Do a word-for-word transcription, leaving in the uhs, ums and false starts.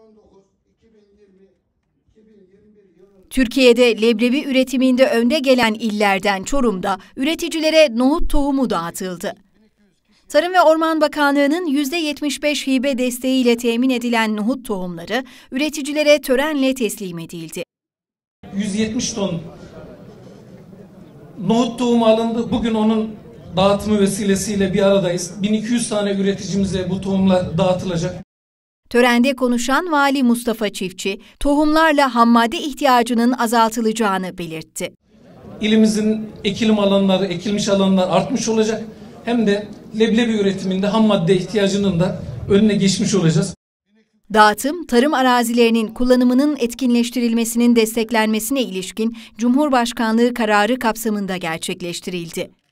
Türkiye'de leblebi üretiminde önde gelen illerden Çorum'da üreticilere nohut tohumu dağıtıldı. Tarım ve Orman Bakanlığı'nın yüzde yetmiş beş hibe desteğiyle temin edilen nohut tohumları üreticilere törenle teslim edildi. yüz yetmiş ton nohut tohumu alındı. Bugün onun dağıtımı vesilesiyle bir aradayız. bin iki yüz tane üreticimize bu tohumlar dağıtılacak. Törende konuşan Vali Mustafa Çiftçi, tohumlarla hammadde ihtiyacının azaltılacağını belirtti. İlimizin ekilim alanları, ekilmiş alanlar artmış olacak. Hem de leblebi üretiminde hammadde ihtiyacının da önüne geçmiş olacağız. Dağıtım, tarım arazilerinin kullanımının etkinleştirilmesinin desteklenmesine ilişkin Cumhurbaşkanlığı kararı kapsamında gerçekleştirildi.